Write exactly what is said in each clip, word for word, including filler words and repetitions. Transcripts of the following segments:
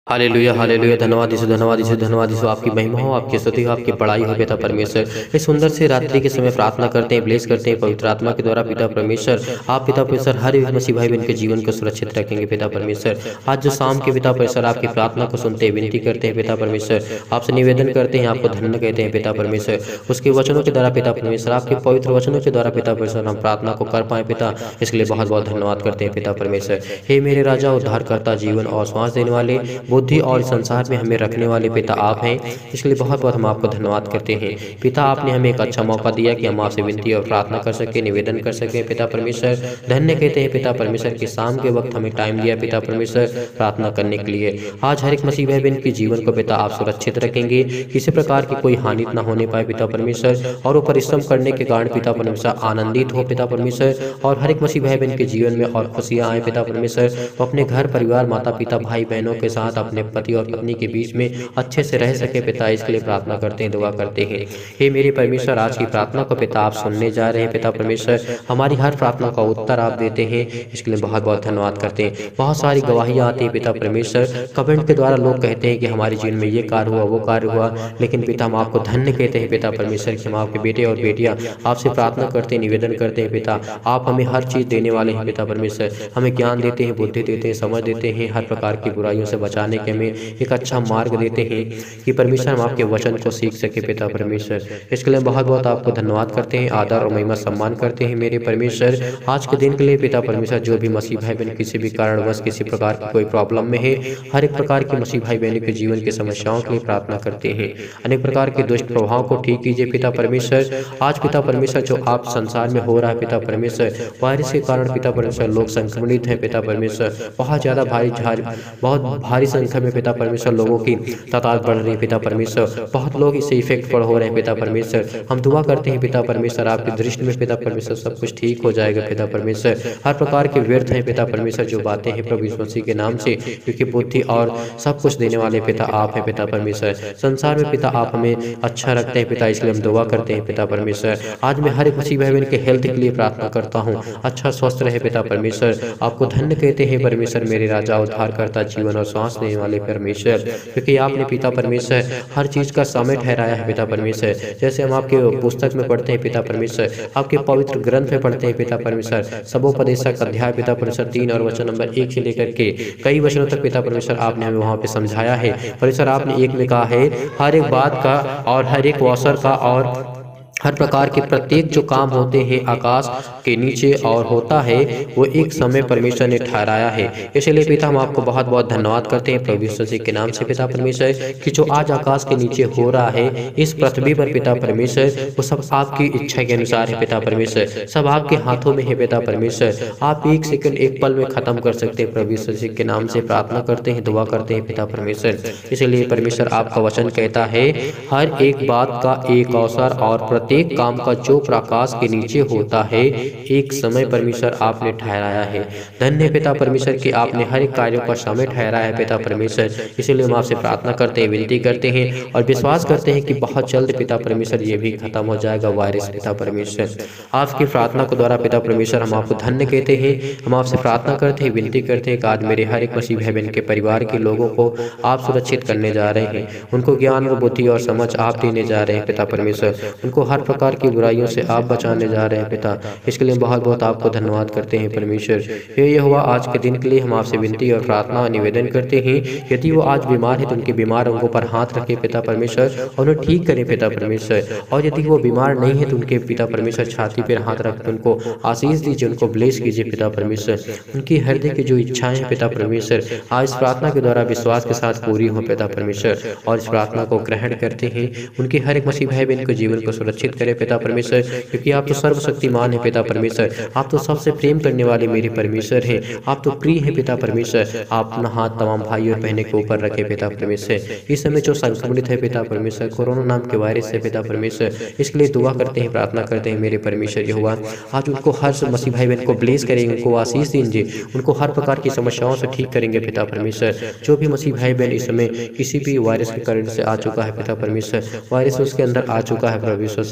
Hallelujah hallelujah. धन्यवाद यीशु, धन्यवाद यीशु, धन्यवाद यीशु। आपकी महिमा हो, आपकी स्तुति हो, आपकी बड़ाई हो पिता परमेश्वर। इस सुंदर से रात्रि के समय प्रार्थना करते हैं, ब्लेस करते हैं पवित्र आत्मा के द्वारा पिता परमेश्वर। आप पिता परमेश्वर हर एक मसीह भाई बहन के जीवन को सुरक्षित रखेंगे पिता परमेश्वर। आज जो शाम के पिता परमेश्वर आपकी प्रार्थना को सुनते हैं, विनती करते हैं पिता परमेश्वर, आपसे निवेदन करते हैं, आपको धन्य कहते हैं पिता परमेश्वर। उसके वचनों के द्वारा पिता परमेश्वर, आपके पवित्र वचनों के द्वारा पिता परमेश्वर हम प्रार्थना को कर पाए पिता, इसके लिए बहुत बहुत धन्यवाद करते हैं पिता परमेश्वर। हे मेरे राजा, उद्धारकर्ता, जीवन और श्वास देने वाले, बुद्धि और संसार में हमें रखने वाले पिता आप हैं, इसके लिए बहुत बहुत हम आपको धन्यवाद करते हैं पिता। आपने हमें एक अच्छा मौका दिया कि हम आपसे विनती और प्रार्थना कर सके, निवेदन कर सके पिता परमेश्वर। धन्य कहते हैं पिता परमेश्वर कि शाम के वक्त हमें टाइम दिया पिता परमेश्वर प्रार्थना करने के लिए। आज हर एक मसीह भाई बहन के जीवन को पिता आप सुरक्षित रखेंगे, किसी प्रकार की कोई हानि न होने पाए पिता परमेश्वर, और वो परिश्रम करने के कारण पिता परमेश्वर आनंदित हो पिता परमेश्वर, और हर एक मसीह भाई बहन के जीवन में और खुशियाँ आए पिता परमेश्वर। वो अपने घर परिवार, माता पिता, भाई बहनों के साथ अपने पति और पत्नी के बीच में अच्छे से रह सके पिता, इसके लिए प्रार्थना करते हैं, दुआ करते हैं। हे मेरे परमेश्वर, आज की प्रार्थना को पिता आप सुनने जा रहे हैं पिता परमेश्वर। हमारी हर प्रार्थना का उत्तर आप देते हैं, इसके लिए बहुत बहुत धन्यवाद करते हैं। बहुत सारी गवाहियाँ आती हैं पिता परमेश्वर, कमेंट के द्वारा लोग कहते हैं कि हमारे जीवन में ये कार्य हुआ, वो कार्य हुआ, लेकिन पिता हम आपको धन्य कहते हैं पिता परमेश्वर कि हम आपके बेटे और बेटियाँ आपसे प्रार्थना करते हैं, निवेदन करते हैं पिता। आप हमें हर चीज़ देने वाले हैं पिता परमेश्वर, हमें ज्ञान देते हैं, बुद्धि देते हैं, समझ देते हैं, हर प्रकार की बुराइयों से बचाने के हमें एक अच्छा मार्ग देते हैं कि परमेश्वर हम आपके वचन को सीख सके पिता परमेश्वर। इसके लिए बहुत बहुत आपको धन्यवाद करते हैं, आदर और महिमा सम्मान करते हैं मेरे परमेश्वर। आज के दिन के लिए पिता परमेश्वर, जो भी मसीह भाई बहन किसी भी कारणवश किसी प्रकार की कोई प्रॉब्लम में है, हर एक प्रकार की मसीह भाई बहन के जीवन की समस्याओं के लिए प्रार्थना करते हैं। अनेक प्रकार के दुष्ट प्रभाव को ठीक कीजिए पिता परमेश्वर। आज पिता परमेश्वर जो आप संसार में हो रहा है पिता परमेश्वर, वायरस के कारण पिता परमेश्वर लोग संक्रमित हैं पिता परमेश्वर, बहुत ज़्यादा भारी बहुत भारी संख्या में पिता परमेश्वर लोगों की तादाद बढ़ रही है पिता परमेश्वर, बहुत लोग इससे इफेक्ट पर हो रहे हैं पिता परमेश्वर। हम दुआ करते हैं पिता परमेश्वर, आपकी दृष्टि में पिता परमेश्वर सब कुछ ठीक हो जाएगा पिता परमेश्वर। हर प्रकार के व्यर्थ हैं पिता परमेश्वर जो बातें हैं प्रभु यीशु मसीह के नाम से, क्योंकि बुद्धि और सब कुछ देने वाले पिता आप हैं पिता परमेश्वर। संसार में पिता आप हमें अच्छा रखते हैं पिता, इसलिए हम दुआ करते हैं पिता परमेश्वर। आज मैं हर एक मसीह भाई बहन के हेल्थ के लिए प्रार्थना करता हूँ, अच्छा स्वस्थ रहे पिता परमेश्वर। आपको धन्य कहते हैं परमेश्वर, मेरे राजा, उद्धार करता, जीवन और श्वास देने वाले परमेश्वर, क्योंकि आपने पिता परमेश्वर हर चीज़ का समय ठहराया है पिता परमेश्वर। जैसे हम आपके पुस्तक में पढ़ते हैं पिता परमेश्वर, आपके पवित्र ग्रंथ में पढ़ते हैं पिता परमेश्वर, सबोपदेशक अध्याय पिता परमेश्वर तीन और वचन नंबर एक से लेकर के कई वचनों तक पिता परमेश्वर आपने हमें वहाँ पे समझाया है परमेश्वर। आपने एक में कहा है हर एक बात का और हर एक अवसर का और हर प्रकार के प्रत्येक जो काम होते हैं आकाश के नीचे और होता है, वो एक समय परमेश्वर ने ठहराया है। इसलिए पिता हम आपको बहुत बहुत धन्यवाद करते हैं प्रभु यीशु मसीह के नाम से पिता परमेश्वर, कि जो आज आकाश के नीचे हो रहा है इस पृथ्वी पर पिता परमेश्वर, वो सब आपकी इच्छा के अनुसार है पिता परमेश्वर, सब आपके हाथों में है पिता परमेश्वर। आप एक सेकंड एक पल में खत्म कर सकते हैं प्रभु यीशु मसीह के नाम से प्रार्थना करते हैं, दुआ करते हैं पिता परमेश्वर। इसलिए परमेश्वर आपका वचन कहता है हर एक बात का एक अवसर और एक काम का जो प्रकाश के नीचे होता है एक समय परमेश्वर आपने ठहराया है। धन्य पिता परमेश्वर कि आपने हर एक कार्यों का समय ठहराया है पिता परमेश्वर। इसीलिए हम आपसे प्रार्थना करते हैं, विनती करते हैं और विश्वास करते हैं कि बहुत जल्द पिता परमेश्वर ये भी खत्म हो जाएगा वायरस पिता परमेश्वर। आपकी प्रार्थना के द्वारा पिता परमेश्वर हम आपको धन्य कहते हैं, हम आपसे प्रार्थना करते हैं, विनती करते हैं कि आज मेरे हर एक मसीह भाई बहन के परिवार के लोगों को आप सुरक्षित करने जा रहे हैं, उनको ज्ञान और बुद्धि और समझ आप देने जा रहे हैं पिता परमेश्वर, उनको हर प्रकार की बुराइयों से आप बचाने जा रहे हैं पिता। इसके लिए बहुत बहुत आपको धन्यवाद करते हैं परमेश्वर। हे यहोवा, आज के दिन के लिए हम आपसे विनती और प्रार्थना निवेदन करते हैं, यदि वो आज बीमार है तो उनके बीमार अंगों पर हाथ रखे पिता परमेश्वर और उन्हें ठीक करें पिता परमेश्वर, और यदि वो बीमार नहीं है तो उनके पिता परमेश्वर छाती पर हाथ रख के उनको आशीष दीजिए, उनको ब्लेस कीजिए पिता परमेश्वर। उनकी हृदय की जो इच्छाएं हैं पिता परमेश्वर आज इस प्रार्थना के द्वारा विश्वास के साथ पूरी हो पिता परमेश्वर, और इस प्रार्थना को ग्रहण करते हैं। उनके हर एक मसीह भाई बहन को जीवन को सुरक्षित करे पिता परमेश्वर, क्योंकि आप तो सर्वशक्तिमान है पिता परमेश्वर, आप तो सबसे प्रेम करने वाले मेरे परमेश्वर हैं, आप तो प्रिय है पिता परमेश्वर। आप अपना हाथ तमाम भाई और बहनों के ऊपर रखे पिता परमेश्वर। इस समय जो संक्रमित है पिता परमेश्वर कोरोना नाम के वायरस से पिता परमेश्वर, इसके लिए दुआ करते हैं, प्रार्थना करते हैं मेरे परमेश्वर यहोवा, आज उनको हर मसीह भाई बहन को ब्लेस करेंगे, उनको आशीष दीजिए, उनको हर प्रकार की समस्याओं से ठीक करेंगे पिता परमेश्वर। जो भी मसीह भाई बहन इस समय किसी भी वायरस के कारण से आ चुका है पिता परमेश्वर, वायरस उसके अंदर आ चुका है प्रभु यीशु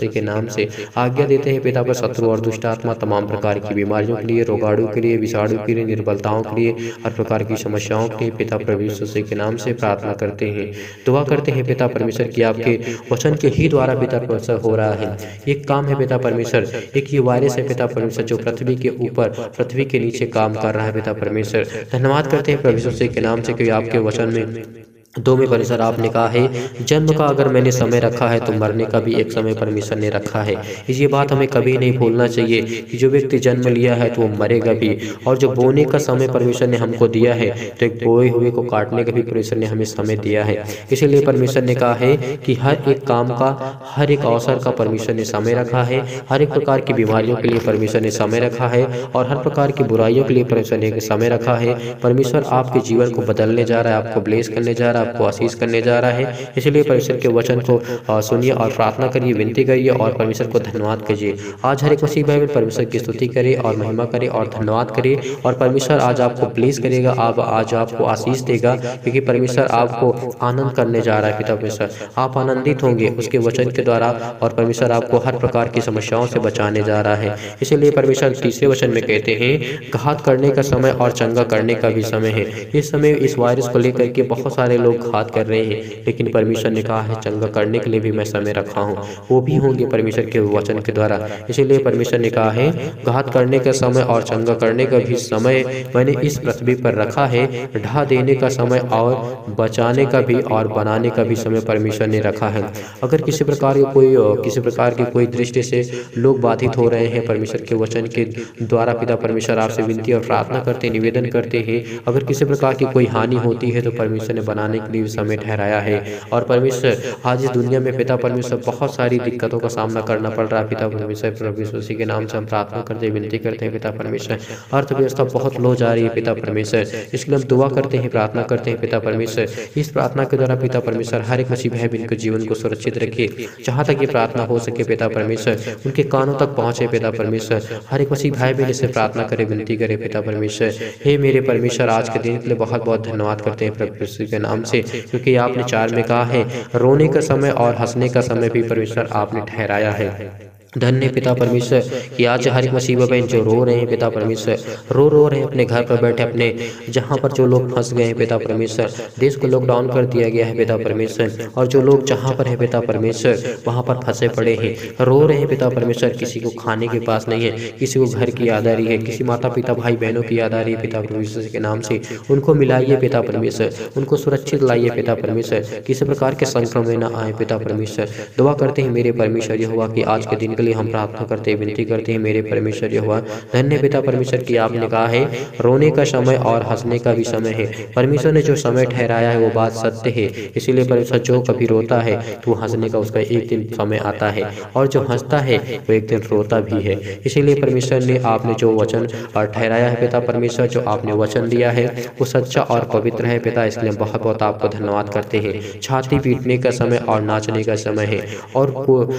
उसी के नाम से आज्ञा देते हैं पिता पर शत्रु और दुष्ट आत्मा तमाम प्रकार की बीमारियों के लिए, रोगाणु के लिए, विषाणु के लिए, निर्बलताओं के लिए, हर प्रकार की समस्याओं के लिए पिता प्रभु यीशु मसीह के नाम से प्रार्थना करते हैं। दुआ करते हैं पिता परमेश्वर की आपके वचन के ही द्वारा पिता परमेश्वर हो रहा है। एक काम है पिता परमेश्वर, एक ये वायरस है पिता परमेश्वर जो पृथ्वी के ऊपर पृथ्वी के नीचे काम कर रहा है पिता परमेश्वर। धन्यवाद करते हैं प्रभु यीशु मसीह के नाम से कि आपके वचन में दो में परमेश्वर आपने कहा है जन्म का अगर मैंने समय रखा है तो मरने का भी एक समय परमेश्वर ने रखा है। ये बात हमें कभी नहीं भूलना चाहिए कि जो व्यक्ति जन्म लिया है तो वो मरेगा भी, और जो बोने का समय परमेश्वर ने हमको दिया है तो एक बोए हुए को काटने का भी परमेश्वर ने हमें समय दिया है। इसीलिए परमेश्वर ने कहा है कि हर एक काम का, हर एक अवसर का परमेश्वर ने समय रखा है, हर एक प्रकार की बीमारियों के लिए परमेश्वर ने समय रखा है, और हर प्रकार की बुराइयों के लिए परमेश्वर ने समय रखा है। परमेश्वर आपके जीवन को बदलने जा रहा है, आपको ब्लेस करने जा रहा है, आपको आशीष करने जा रहा है। इसलिए परमेश्वर के वचन को सुनिए और प्रार्थना करिए, विनती करिए और परमेश्वर को धन्यवाद कीजिए। आज हर एक मसीह भाई बहन परमेश्वर की स्तुति करे और महिमा करे और धन्यवाद करे, और परमेश्वर आज आपको ब्लेस करेगा, आप आज आपको आशीष देगा, क्योंकि परमेश्वर आपको आनंद करने जा रहा है। पिता परमेश्वर आप आनंदित होंगे उसके वचन के द्वारा, और परमेश्वर आपको हर प्रकार की समस्याओं से बचाने जा रहा है। इसलिए परमेश्वर तीसरे वचन में कहते हैं घात करने का समय और चंगा करने का भी समय है। इस समय इस वायरस को लेकर के बहुत सारे लोग घात कर रहे हैं, लेकिन परमेश्वर ने कहा है चंगा करने के लिए भी मैं समय रखा हूँ, वो भी होंगे परमेश्वर के वचन के द्वारा। इसीलिए परमेश्वर ने कहा है घात करने का समय और चंगा करने का भी समय मैंने इस पृथ्वी पर रखा है, ढा देने का समय और बचाने का भी और बनाने का भी समय परमेश्वर ने रखा है। अगर किसी प्रकार की कोई किसी प्रकार की कोई दृष्टि से लोग बाधित हो रहे हैं परमेश्वर के वचन के द्वारा, पिता परमेश्वर आपसे विनती और प्रार्थना करते निवेदन करते हैं, अगर किसी प्रकार की कोई हानि होती है तो परमेश्वर ने बनाने के लिए समय ठहराया है। और परमेश्वर आज इस दुनिया में पिता परमेश्वर बहुत सारी दिक्कतों का सामना करना पड़ रहा है। पिता परमेश्वर प्रभु यीशु मसीह के नाम से हम प्रार्थना करते विनती करते हैं पिता परमेश्वर, अर्थव्यवस्था बहुत लो जा रही है पिता परमेश्वर, इसके लिए हम दुआ करते हैं, प्रार्थना करते हैं पिता परमेश्वर। इस प्रार्थना के द्वारा पिता परमेश्वर हर एक मसीह भाई बहन के जीवन को सुरक्षित रखिए, जहाँ तक ये प्रार्थना हो सके पिता परमेश्वर उनके कानों तक पहुँचे पिता परमेश्वर। हर एक मसीह भाई बहन इससे प्रार्थना करे, विनती करे पिता परमेश्वर। हे मेरे परमेश्वर आज के दिन के लिए बहुत बहुत धन्यवाद करते हैं प्रभु यीशु के नाम से, क्योंकि आपने चार में कहा है रोने का समय और हंसने का समय भी परमेश्वर आपने ठहराया है। धन्य पिता परमेश्वर कि आज हर एक मसीह बहन जो रो रहे हैं पिता परमेश्वर, रो रो रहे हैं अपने घर पर बैठे, अपने जहाँ पर जो लोग फंस गए हैं पिता परमेश्वर, देश को लॉकडाउन कर दिया गया है पिता परमेश्वर, और जो लोग जहाँ पर है पिता परमेश्वर वहाँ पर फंसे पड़े हैं, रो रहे हैं पिता परमेश्वर। किसी को खाने के पास नहीं है, किसी को घर की याद आ रही है, किसी माता पिता भाई बहनों की याद आ रही है पिता परमेश्वर के नाम से, उनको मिलाइए पिता परमेश्वर, उनको सुरक्षित लाइए पिता परमेश्वर, किसी प्रकार के संक्रमण न आए पिता परमेश्वर। दुआ करते हैं मेरे परमेश्वर यहोवा कि आज के दिन के लिए हम प्रार्थना करते हैं, विनती करते हैं मेरे परमेश्वर यहोवा। धन्य पिता परमेश्वर की आपने कहा है रोने का समय और हंसने का भी समय है। परमेश्वर ने जो समय ठहराया है वो बात सत्य है, इसीलिए परमेश्वर जो कभी रोता है तो हंसने का उसका एक दिन समय आता है, और जो हंसता है वो एक दिन रोता भी है। इसीलिए परमेश्वर ने आपने जो वचन ठहराया है पिता परमेश्वर, जो आपने वचन दिया है वो सच्चा और पवित्र है पिता, इसलिए बहुत बहुत आपको धन्यवाद करते हैं। छाती पीटने का समय और नाचने का समय है, और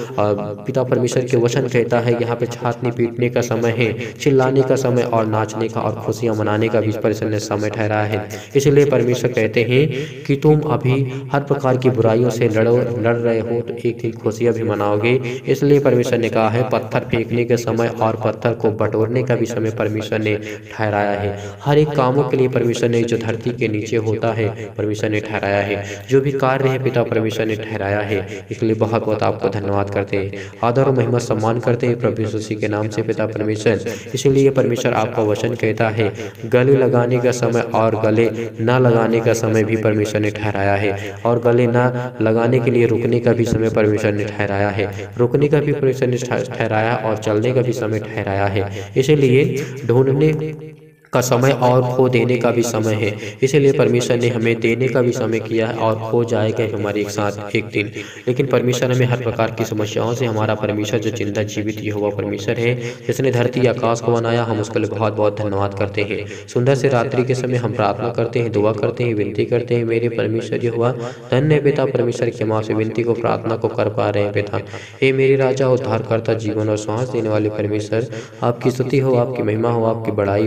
पिता परमेश्वर के वचन कहता है यहाँ पे छाती पीटने का समय है, चिल्लाने का समय और नाचने का और खुशियां मनाने का भी परमेश्वर ने समय ठहराया है। इसलिए परमेश्वर कहते हैं कि तुम अभी हर प्रकार की बुराइयों से लड़ो लड़ रहे हो तो एक दिन खुशियां भी मनाओगे। इसलिए परमेश्वर ने कहा है पत्थर फेंकने के समय और पत्थर को बटोरने का भी समय परमेश्वर ने ठहराया है। हर एक कामों के लिए परमेश्वर ने जो धरती के नीचे होता है परमेश्वर ने ठहराया है, जो भी कार्य है पिता परमेश्वर ने ठहराया है। इसलिए बहुत बहुत आपको धन्यवाद करते हैं, आदर और महिमा सम्मान करते हैं प्रभु यीशु मसीह के नाम से पिता परमेश्वर। इसीलिए परमेश्वर आपका वचन कहता है गले लगाने का समय और गले न लगाने का समय भी परमेश्वर ने ठहराया है, और गले न लगाने के लिए रुकने का भी समय परमेश्वर ने ठहराया है, रुकने का भी परमेश्वर ने ठहराया और चलने का भी समय ठहराया है। इसीलिए ढूंढने का समय और खो देने का भी समय है। इसीलिए परमेश्वर ने हमें देने का भी समय किया है, और खो जाएगा हमारे एक साथ एक दिन। लेकिन परमेश्वर हमें हर प्रकार की समस्याओं से, हमारा परमेश्वर जो जिंदा जीवित यहोवा परमेश्वर है जिसने धरती आकाश को बनाया, हम उसके लिए बहुत बहुत धन्यवाद करते हैं। सुंदर से रात्रि के समय हम प्रार्थना करते हैं, दुआ करते हैं, विनती करते हैं मेरे परमेश्वर यहोवा। धन्य पिता परमेश्वर के माँ से विनती को प्रार्थना को कर पा रहे हैं पिता। हे मेरे राजा, उद्धारकर्ता, जीवन और श्वास देने वाले परमेश्वर, आपकी स्तुति हो, आपकी महिमा हो, आपकी बड़ाई हो पिता।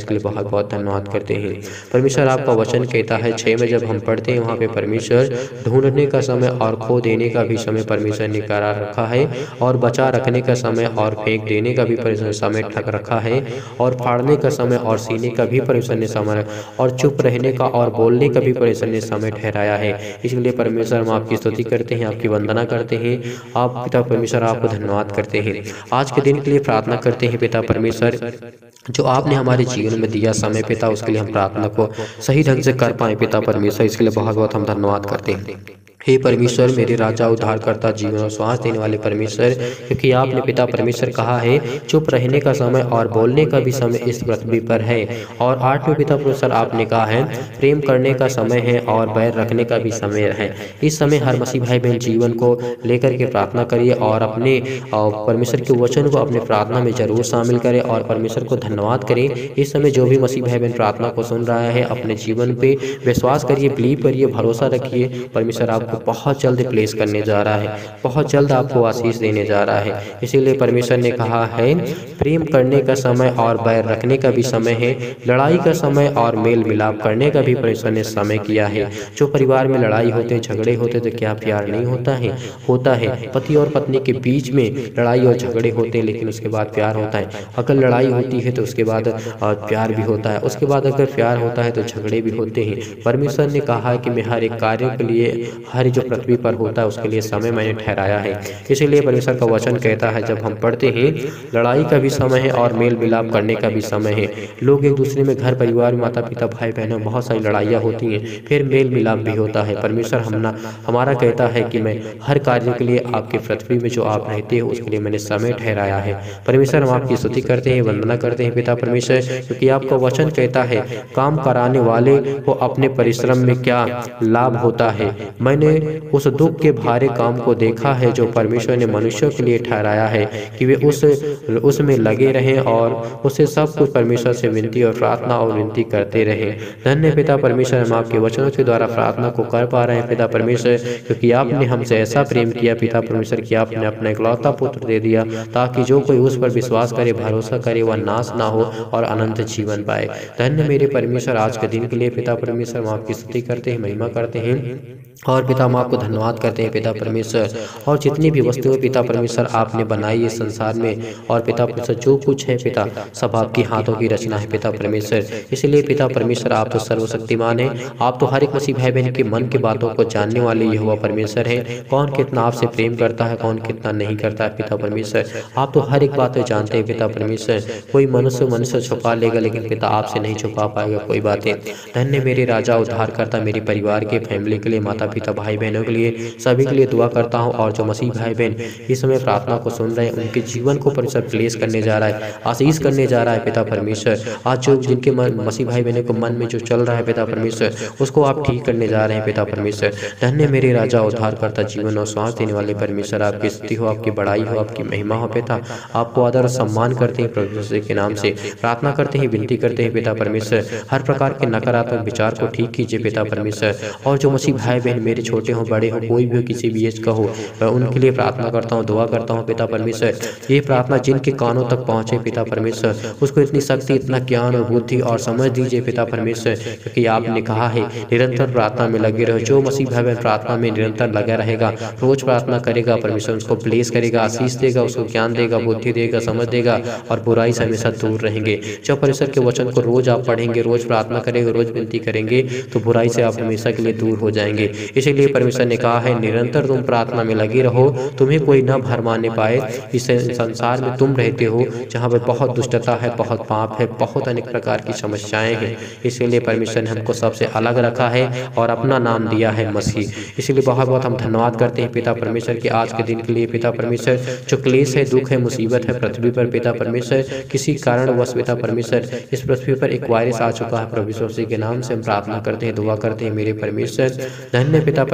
इसके लिए बहुत बहुत धन्यवाद करते हैं। परमेश्वर आपका वचन कहता है छः में जब हम पढ़ते हैं वहाँ पे परमेश्वर ढूंढने का समय और खो देने का भी समय परमेश्वर ने करार रखा है, और बचा रखने का समय और फेंक देने का भी परमेश्वर ने समय ठक रखा है, और फाड़ने का समय और सीने का भी परमेश्वर ने समय, और चुप रहने का और बोलने का भी परमेश्वर ने समय ठहराया है। इसलिए परमेश्वर हम आपकी स्तुति करते हैं, आपकी वंदना करते हैं। आप पिता परमेश्वर आपको धन्यवाद करते हैं। आज के दिन के लिए प्रार्थना करते हैं पिता परमेश्वर, जो आपने हमारे जीवन में दिया समय पिता, उसके लिए हम प्रार्थना को सही ढंग से कर पाए पिता परमेश्वर, इसके लिए बहुत बहुत हम धन्यवाद करते हैं। हे परमेश्वर, मेरे राजा, उद्धारकर्ता, जीवन और श्वास देने वाले परमेश्वर, क्योंकि आपने पिता परमेश्वर कहा है चुप रहने का समय और बोलने का भी समय इस पृथ्वी पर है, और आठवें पिता परमेश्वर आपने कहा है प्रेम करने का समय है और बैर रखने का भी समय है। इस समय हर मसीह भाई बहन जीवन को लेकर के प्रार्थना करिए, और अपने परमेश्वर के वचन को अपने प्रार्थना में जरूर शामिल करें, और परमेश्वर को धन्यवाद करें। इस समय जो भी मसीह भाई बहन प्रार्थना को सुन रहा है, अपने जीवन पे विश्वास करिए, बिलीव करिए, भरोसा रखिए। परमेश्वर आपको बहुत जल्द प्लेस करने जा रहा है, बहुत जल्द आपको आशीष देने जा रहा है। इसीलिए परमेश्वर ने कहा है प्रेम करने का समय और बैर रखने का भी समय है, लड़ाई का समय और मेल मिलाप करने का भी परमेश्वर ने समय किया है। जो परिवार में लड़ाई होते, झगड़े होते, तो क्या प्यार नहीं होता है? होता है। पति और पत्नी के बीच में लड़ाई और झगड़े होते हैं, लेकिन उसके बाद प्यार होता है। अगर लड़ाई होती है तो उसके बाद प्यार भी होता है, उसके बाद अगर प्यार होता है तो झगड़े भी होते हैं। परमेश्वर ने कहा है कि मैं हर एक कार्य के लिए, हर जो पृथ्वी पर होता है उसके लिए समय मैंने ठहराया है। इसीलिए परमेश्वर का वचन कहता है जब हम पढ़ते हैं लड़ाई का भी समय है और मेल मिलाप करने का भी समय है। लोग एक दूसरे में, घर परिवार, माता पिता, भाई बहनों, बहुत सारी लड़ाइयाँ होती हैं, फिर मेल मिलाप भी होता है। परमेश्वर हमना हमारा कहता है कि मैं हर कार्य के लिए आपकी पृथ्वी में जो आप रहते हो उसके लिए मैंने समय ठहराया है। परमेश्वर हम आपकी स्तुति करते हैं, वंदना करते हैं पिता परमेश्वर, क्योंकि आपका वचन कहता है काम कराने वाले को अपने परिश्रम में क्या लाभ होता है। मैंने उस दुख के भारे काम को देखा है जो परमेश्वर ने मनुष्यों के लिए ठहराया है कि वे उस उसमें लगे रहें और उससे सब कुछ परमेश्वर से विनती और प्रार्थना और विनती करते रहें। धन्य पिता परमेश्वर, हम आपके वचनों के द्वारा प्रार्थना को कर पा रहे हैं पिता परमेश्वर, क्योंकि आपने हमसे ऐसा प्रेम किया पिता परमेश्वर कि आपने अपना इकलौता पुत्र दे दिया, ताकि जो कोई उस पर विश्वास करे, भरोसा करे, वह नाश ना हो और अनंत जीवन पाए। धन्य मेरे परमेश्वर, आज के दिन के लिए पिता परमेश्वर हम आपकी स्तुति करते हैं, महिमा करते हैं, और पिता हम आपको धन्यवाद करते हैं पिता परमेश्वर। और जितनी भी वस्तुएं पिता परमेश्वर आपने बनाई है संसार में, और पिता परमेश्वर जो कुछ है पिता, सब आपकी हाथों की रचना है पिता परमेश्वर। इसलिए पिता परमेश्वर आप तो सर्वशक्तिमान है, आप तो हर एक मसीह भाई बहन के मन की बातों को जानने वाले यहोवा परमेश्वर है। कौन कितना आपसे प्रेम करता है, कौन कितना नहीं करता है पिता परमेश्वर, आप तो हर एक बात जानते हैं पिता परमेश्वर। कोई मनुष्य मनुष्य छुपा लेगा, लेकिन पिता आपसे नहीं छुपा पाएगा कोई बातें। धन्य मेरे राजा, उद्धारकर्ता, मेरे परिवार के, फैमिली के लिए, माता पिता, भाई बहनों के लिए, सभी के लिए दुआ करता हूँ। और जो मसीह भाई बहन इस समय प्रार्थना को सुन रहे हैं, उनके जीवन को परमेश्वर प्लेस करने जा रहा है, आशीष करने जा रहा है पिता परमेश्वर। आज जो जिनके मन, मसीह भाई बहनों को मन में जो चल रहा है पिता परमेश्वर, उसको आप ठीक करने जा रहे हैं पिता परमेश्वर। धन्य मेरे राजा, उद्धारकर्ता, जीवन और श्वास देने वाले परमेश्वर, आपकी स्तुति हो, आपकी बड़ाई हो, आपकी महिमा हो पिता। आपको आदर और सम्मान करते हैं प्रभु यीशु के नाम से प्रार्थना करते हैं, विनती करते हैं पिता परमेश्वर। हर प्रकार के नकारात्मक विचार को ठीक कीजिए पिता परमेश्वर। और जो मसीह भाई बहन मेरे छोटे हो, बड़े हो, कोई भी हो, किसी भी एज का हो, मैं उनके लिए प्रार्थना करता हूँ, दुआ करता हूँ पिता परमेश्वर। ये प्रार्थना जिनके कानों तक पहुँचे पिता परमेश्वर, उसको इतनी शक्ति, इतना ज्ञान और बुद्धि और समझ दीजिए पिता परमेश्वर, क्योंकि आपने कहा है निरंतर प्रार्थना में लगे रहो। जो मसीह भाई बहन प्रार्थना में निरंतर लगा रहेगा, रोज प्रार्थना करेगा, परमेश्वर उसको ब्लेस करेगा, आशीष देगा, उसको ज्ञान देगा, बुद्धि देगा, समझ देगा, और बुराई से हमेशा दूर रहेंगे। जब परमेश्वर के वचन को रोज आप पढ़ेंगे, रोज प्रार्थना करेंगे, रोज विनती करेंगे, तो बुराई से आप हमेशा के लिए दूर हो जाएंगे। इसीलिए परमेश्वर ने कहा है निरंतर तुम प्रार्थना में लगे रहो, तुम्हें कोई न भरमाने पाए। इस संसार में तुम रहते हो जहाँ पर बहुत दुष्टता है, बहुत पाप है, बहुत अनेक प्रकार की समस्याएं हैं। इसीलिए परमेश्वर ने हमको सबसे अलग रखा है और अपना नाम दिया है मसीह। इसीलिए बहुत बहुत हम धन्यवाद करते हैं पिता परमेश्वर के आज के दिन के लिए पिता परमेश्वर। जो क्लेश है, दुख है, मुसीबत है पृथ्वी पर पिता परमेश्वर, किसी कारणवश पिता परमेश्वर इस पृथ्वी पर एक वायरस आ चुका है, प्रभु यीशु के नाम से हम प्रार्थना करते हैं, दुआ करते हैं मेरे परमेश्वर। धन्य पिता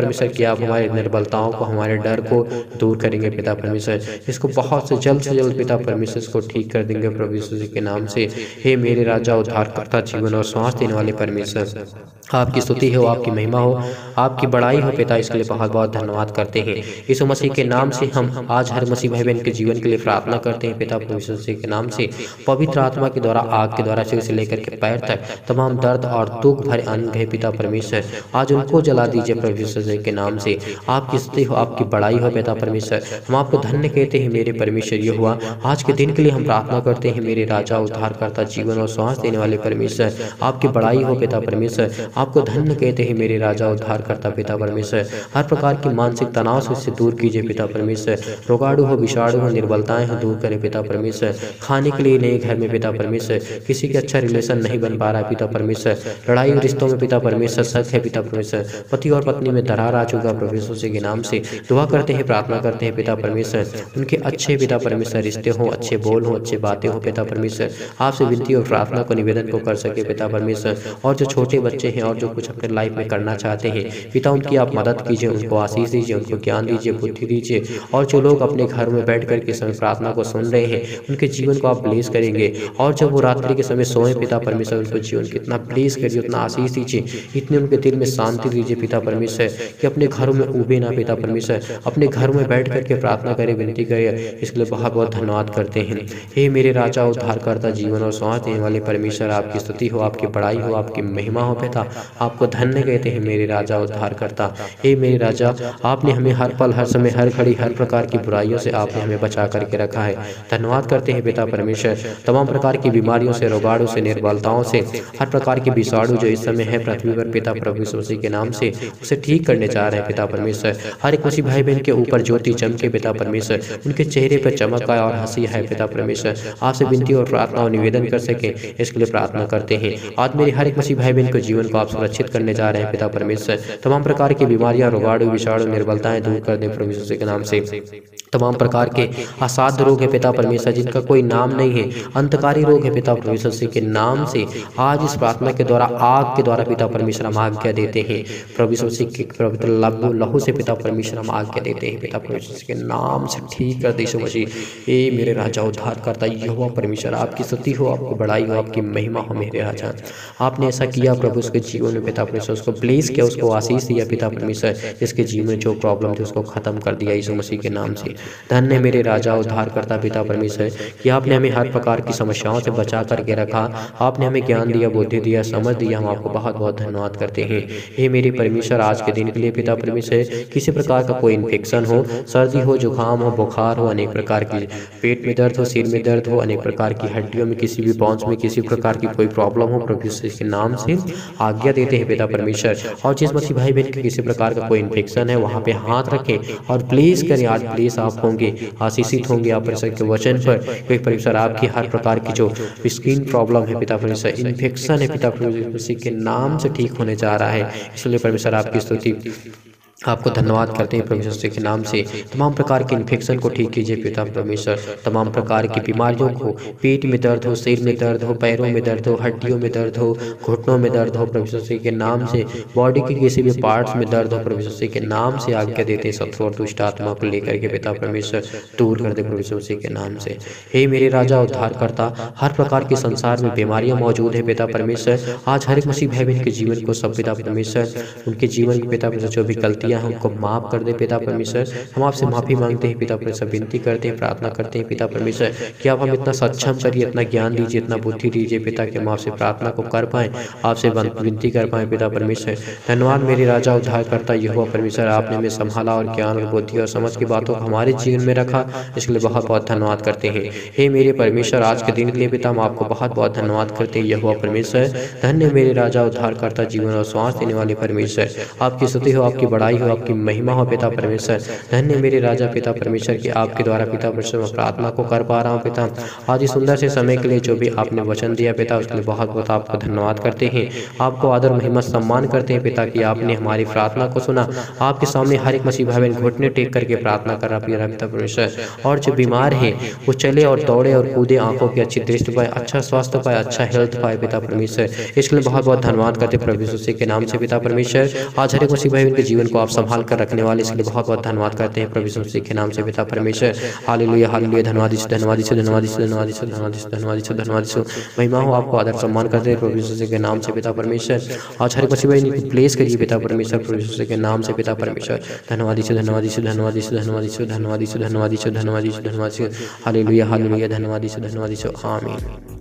परमेश्वर कि आप हमारे निर्बलताओं को, हमारे डर को दूर करेंगे पिता परमेश्वर। इसको बहुत से जल्द से जल्द पिता परमेश्वर इसको ठीक कर देंगे प्रभु यीशु मसीह के नाम से। हे मेरे राजा, उद्धारकर्ता, जीवन और श्वास देने वाले परमेश्वर, आपकी स्तुति हो, आपकी महिमा हो, आपकी बड़ाई हो पिता। इसके लिए बहुत बहुत धन्यवाद करते हैं। यीशु मसीह के नाम से हम आज हर मसीह भाई बहन के जीवन के लिए प्रार्थना करते हैं पिता प्रभु यीशु मसीह के नाम से। पवित्र आत्मा के द्वारा, आग के द्वारा, सिर से लेकर के पैर तक तमाम दर्द और दुख भरे अंग है पिता परमेश्वर, आज उनको जला दीजिए प्रभु यीशु मसीह के नाम से। आपकी स्तुति हो, आपकी बड़ाई हो पिता परमेश्वर। हम आपको धन्य कहते हैं मेरे परमेश्वर। ये हुआ आज के दिन के लिए हम प्रार्थना करते हैं मेरे राजा, उद्धारकर्ता, जीवन और श्वास देने वाले परमेश्वर। आपकी बड़ाई हो पिता परमेश्वर। आपको धन्य कहते हैं मेरे राजा, उद्धारकर्ता पिता परमेश्वर। हर प्रकार की मानसिक तनाव से इससे दूर कीजिए पिता परमेश्वर। रोगाणु हो, विषाणु हो, निर्बलताएं हो, दूर करे पिता परमेश्वर। खाने के लिए नहीं घर में पिता परमेश्वर, किसी के अच्छा रिलेशन नहीं बन पा रहा है पिता परमेश्वर। लड़ाई रिश्तों में पिता परमेश्वर सच है पिता परमेश्वर। पति और पत्नी में दरार आ चुका प्रभु यीशु के नाम से दुआ करते हैं, प्रार्थना करते हैं पिता परमेश्वर। उनके अच्छे पिता परमेश्वर रिश्ते हो, अच्छे बोल हो, अच्छे बातें हो पिता परमेश्वर। आपसे विनती और प्रार्थना को, निवेदन को कर सके पिता परमेश्वर। और जो छोटे बच्चे हैं और जो कुछ अपने लाइफ में करना चाहते हैं पिता, उनकी आप मदद कीजिए, उनको आशीष दीजिए, उनको ज्ञान दीजिए, बुद्धि दीजिए। और जो लोग अपने घर में बैठ कर के समय प्रार्थना को सुन रहे हैं, उनके जीवन को आप ब्लेस करेंगे। और जब वो रात्रि के समय सोए पिता परमेश्वर, उनको जीवन कितना ब्लेस करिए, उतना आशीष दीजिए, इतने उनके दिल में शांति दीजिए पिता परमेश्वर कि अपने घरों में उबे ना पिता परमेश्वर, अपने घर में बैठ करके प्रार्थना करे, विनती करे। इसके लिए बहुत बहुत धन्यवाद करते हैं। हे मेरे राजा, उद्धारकर्ता, जीवन और श्वास देने वाले परमेश्वर, आपकी स्तुति हो, आपकी बड़ाई हो, आपकी महिमा हो पिता। आपको धन्य कहते हैं मेरे राजा, उद्धारकर्ता। हे मेरे राजा, आपने हमें हर पल, हर समय, हर घड़ी, हर प्रकार की बुराइयों से आपने हमें बचा करके रखा है। धन्यवाद करते हैं पिता परमेश्वर। तमाम प्रकार की बीमारियों से, रोगाणु से, निर्बलताओं से, हर प्रकार के विषाणु जो इस समय है पृथ्वी पर पिता प्रभु यीशु मसीह के नाम से, उसे ठीक करने जा रहे हैं पिता परमेश्वर। हर एक मसीह भाई बहन के ऊपर ज्योति चमके पिता परमेश्वर, उनके चेहरे पर चमक आए और हंसी है पिता परमेश्वर। आपसे विनती और प्रार्थना और निवेदन कर सके, इसके लिए प्रार्थना करते हैं। आज मेरे हर एक मसीह भाई बहन के जीवन को आप सुरक्षित करने जा रहे हैं पिता परमेश्वर। तमाम प्रकार की बीमारियां, रोगाणु, विषाणु, निर्बलताएं दूर कर दें प्रभु यीशु के नाम से। तमाम प्रकार के असाध्य रोग है पिता परमेश्वर, जिनका कोई नाम नहीं है, अंतकारी रोग है पिता प्रभु यीशु के नाम से, आज इस प्रार्थना के द्वारा, आग के द्वारा पिता परमेश्वर हम आज्ञा देते हैं। प्रभु यीशु के पवित्र लहू लहू से पिता परमेश्वर हम आज्ञा देते हैं पिता परमेश्वर के नाम से, ठीक कर दे यीशु मसीह। ए मेरे राजा, उद्धारकर्ता, यहोवा परमेश्वर, आपकी स्तुति हो, आपकी बड़ाई हो, आपकी महिमा हो मेरे राजा। आपने ऐसा किया प्रभु उसके जीवन में पिता परमेश्वर, उसको ब्लेस किया, उसको आशीष दिया पिता परमेश्वर। जिसके जीवन में जो प्रॉब्लम थी उसको खत्म कर दिया यीशु मसीह के नाम से। धन्य मेरे राजा, उद्धारकर्ता पिता परमेश्वर कि आपने हमें हर प्रकार की समस्याओं से बचा करके रखा। आपने हमें ज्ञान दिया, बुद्धि दिया, समझ दिया। हम आपको बहुत बहुत धन्यवाद करते हैं। हे मेरे परमेश्वर, आज के दिन के लिए पिता परमेश्वर, किसी प्रकार का कोई इन्फेक्शन हो, सर्दी हो, जुकाम हो, बुखार हो, अनेक प्रकार की पेट में दर्द हो, सिर में दर्द हो, अनेक प्रकार की हड्डियों में, किसी भी बॉन्स में किसी प्रकार की कोई प्रॉब्लम हो, प्रभु यीशु के नाम से आज्ञा देते हैं पिता परमेश्वर। और जिस मसीह भाई बहन के किसी प्रकार का कोई इन्फेक्शन है, वहाँ पे हाथ रखें और प्लीज करें। आज प्लीज आप होंगे, आशीषित होंगे आप परमेश्वर के वचन पर। क्योंकि परमेश्वर आपकी हर प्रकार की जो स्किन प्रॉब्लम है पिता परमेश्वर, इन्फेक्शन है पिता परमेश्वर के नाम से ठीक होने जा रहा है। इसलिए परमेश्वर आपकी स्तुति, आपको धन्यवाद करते हैं प्रभु यीशु के नाम से। तमाम प्रकार के इन्फेक्शन को ठीक कीजिए पिता परमेश्वर। तमाम प्रकार की बीमारियों को, पेट में दर्द हो, सिर में दर्द हो, पैरों में दर्द हो, हड्डियों में दर्द हो, घुटनों में दर्द हो, प्रभु यीशु के नाम से, बॉडी के किसी भी पार्ट्स में दर्द हो, प्रभु यीशु के नाम से आज्ञा देते हैं। शत्रु और दुष्ट आत्मा को लेकर के पिता परमेश्वर दूर कर दे प्रभु यीशु के नाम से। हे मेरे राजा, उद्धारकर्ता, हर प्रकार के संसार में बीमारियां मौजूद है पिता परमेश्वर। आज हर एक मसीह भाई बहन के जीवन को सब पिता परमेश्वर, उनके जीवन के पिता परमेश्वर जो भी गलतियां हमको माफ कर दे पिता परमेश्वर। हम आपसे माफी मांगते हैं पिता परमेश्वर, विनती करते हैं, प्रार्थना करते हैं पिता परमेश्वर कि आप हम इतना सक्षम करिए, इतना ज्ञान दीजिए, इतना बुद्धि दीजिए पिता कि हम आपसे प्रार्थना को कर पाएं, आपसे विनती कर पाएं पिता परमेश्वर। धन्यवाद मेरे राजा, उद्धारकर्ता यहोवा परमेश्वर, आपने हमें संभाला और ज्ञान और बुद्धि और समझ की बातों को हमारे जीवन में रखा। इसके लिए बहुत बहुत धन्यवाद करते हैं। हे मेरे परमेश्वर, आज के दिन के लिए पिता हम आपको बहुत बहुत धन्यवाद करते हैं यहोवा परमेश्वर। धन्य मेरे राजा, उद्धारकर्ता, जीवन और श्वास देने वाले परमेश्वर, आपकी स्तुति हो, आपकी बड़ाई हो, आपकी महिमा हो पिता परमेश्वर। धन्य मेरे राजा पिता परमेश्वर कि आपके द्वारा पिता परमेश्वर मैं प्रार्थना को कर पा रहा हूँ पिता। आज इस सुंदर से समय के लिए जो भी आपने वचन दिया पिता, उसके लिए बहुत बहुत आपको धन्यवाद करते हैं। आपको आदर, महिमा, सम्मान करते हैं पिता कि आपने हमारी प्रार्थना को सुना। आपके सामने हर एक मसीह भाई बहन घुटने टेक करके प्रार्थना कर रहा पिता परमेश्वर। और जो बीमार है वो चले और दौड़े और कूदे, आंखों की अच्छी दृष्टि पाए, अच्छा स्वास्थ्य पाए, अच्छा हेल्थ पाए पिता परमेश्वर। इसके लिए बहुत बहुत धन्यवाद करते प्रभु यीशु के नाम से पिता परमेश्वर। आज हर एक मसीह भाई बहन के जीवन को आप आप संभाल कर रखने वाले, इसके लिए बहुत बहुत धन्यवाद करते हैं प्रभु यीशु मसीह के नाम से पिता परमेश्वर। हालेलुया हालेलुया, धन्यवाद यीशु, धन्यवाद यीशु, धन्यवाद यीशु, धन्यवाद यीशु, धन्यवाद यीशु, धन्यवाद यीशु, धन्यवाद यीशु। महिमा हो आपको, आदर सम्मान करते हैं प्रभु यीशु मसीह के नाम से पिता परमेश्वर। आज हर मसीह भाई को प्लेस करिए पिता परमेश्वर प्रभु यीशु मसीह के नाम से पिता परमेश्वर। धन्यवाद यीशु, धन्यवाद यीशु, धन्यवाद यीशु, धन्यवाद यीशु, धन्यवाद यीशु, धन्यवाद यीशु, धन्यवाद यीशु, धन्यवाद यीशु, धन्यवाद यीशु। हालेलुया हालेलुया, धन्यवाद यीशु, धन्यवाद यीशु, आमीन।